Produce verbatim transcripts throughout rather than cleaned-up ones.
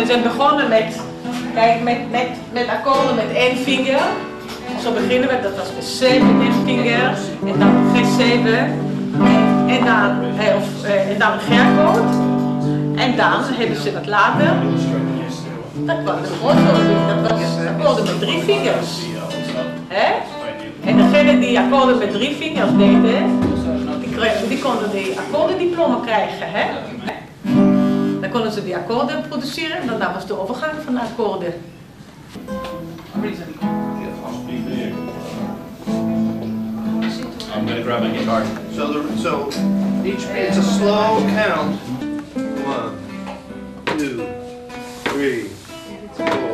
zijn begonnen met, kijk, met, met, met akkoorden met één vinger. Zo beginnen we, dat was de zeven vinger en dan G zeven en dan, eh, of, eh, en dan een G-akkoord. En dan hebben ze wat later, dat kwam de grootzoon, dat was akkoorden met drie vingers. He? En degene die akkoorden met drie vingers deden, die, kregen, die konden die akkoordendiploma krijgen. Hè? Dan konden ze die akkoorden produceren en dan was de overgang van de akkoorden. I'm going to grab my guitar. So, the, so each it's a slow count. One, two, three, four.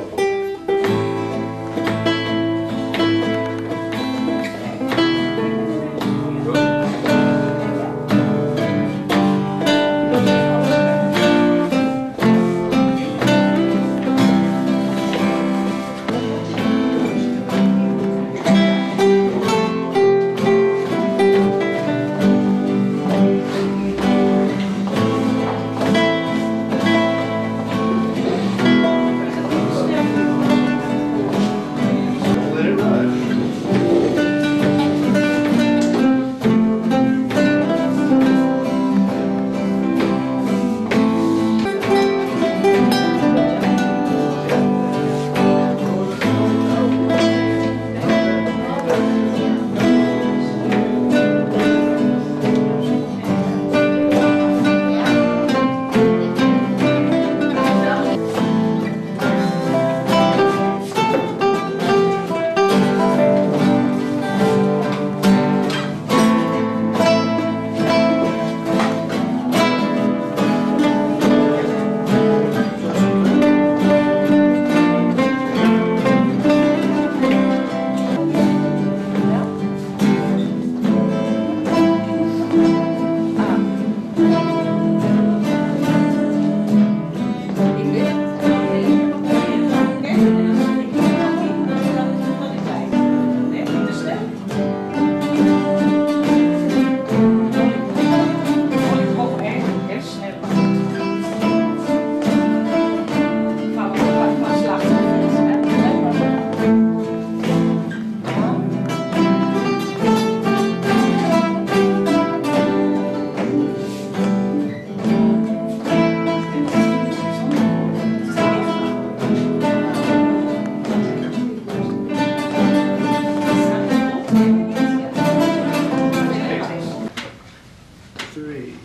Three.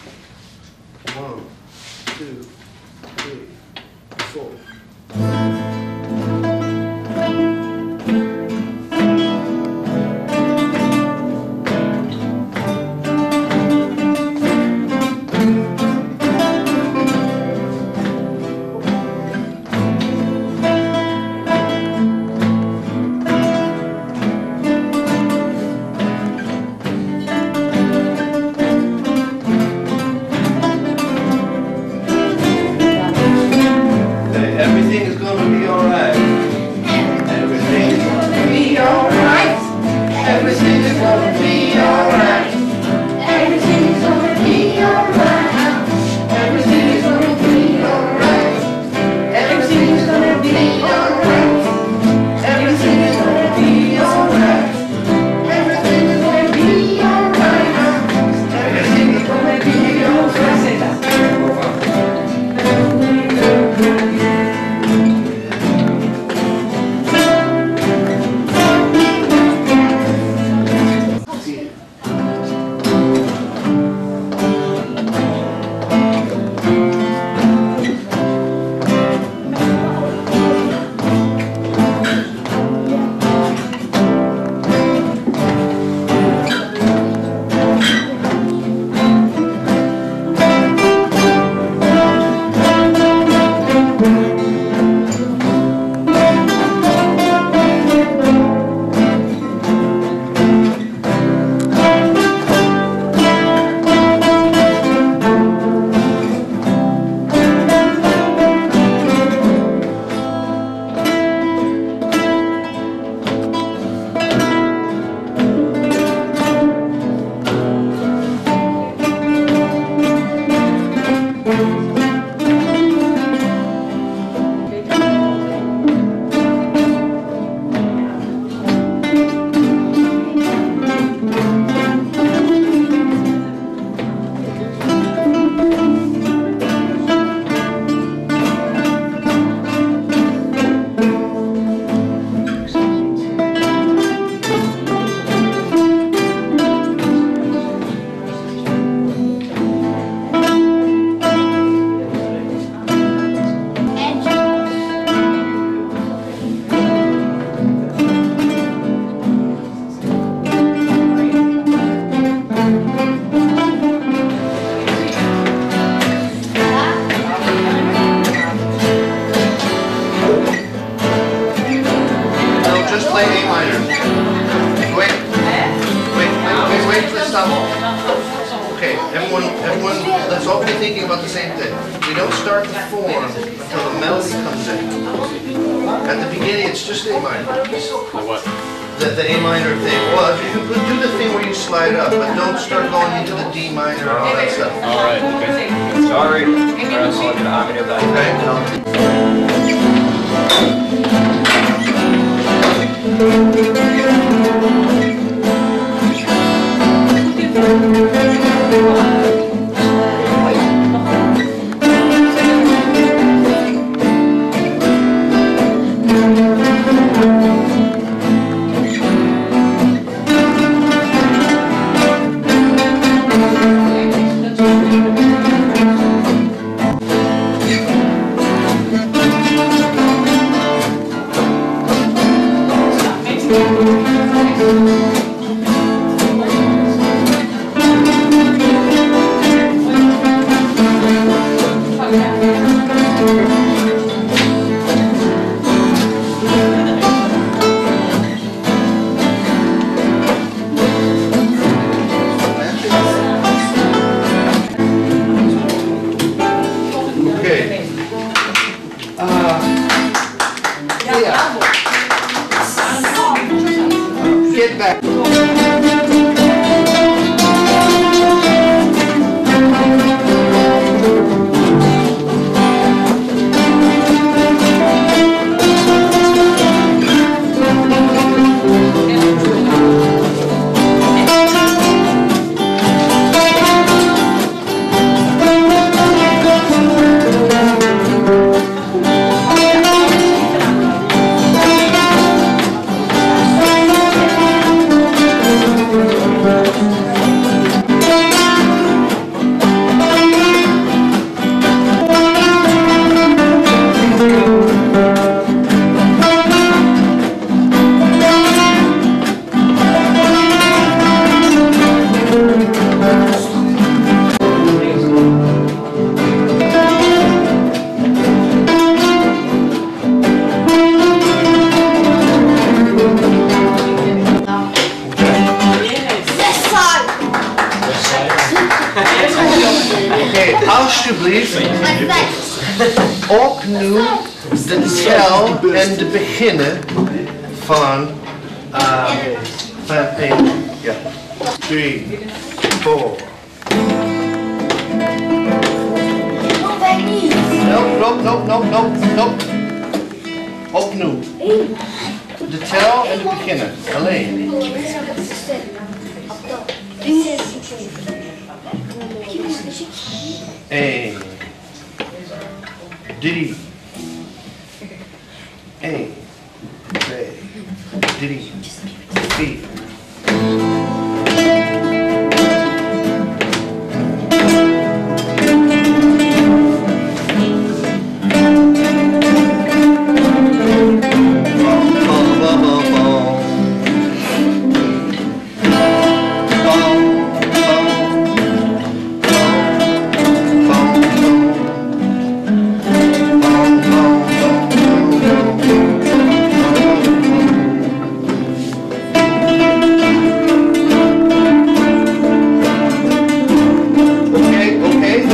One, two, three, four. Okay, everyone, everyone, let's all be thinking about the same thing. We don't start the form until the melody comes in. At the beginning, it's just A minor. What? The, the A minor thing. Well, you can put, do the thing where you slide up, but don't start going into the D minor and all that stuff. Alright, okay. Sorry. Or else I'll get a video Get back. Oké, alsjeblieft. Ook nu de tel en de beginnen van uh, van één. Ja. Three, four. Nope, nope, nope, nope, nope, nope. Opnieuw. De tel en de beginnen. Alleen. Eén, drie, één, twee, drie, vier.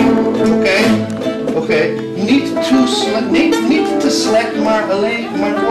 Niet, niet te slecht, maar alleen maar